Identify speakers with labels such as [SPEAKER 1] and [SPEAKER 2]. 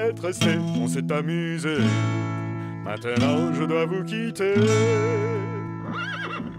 [SPEAKER 1] être resté, on s'est amusé. Maintenant je dois vous quitter.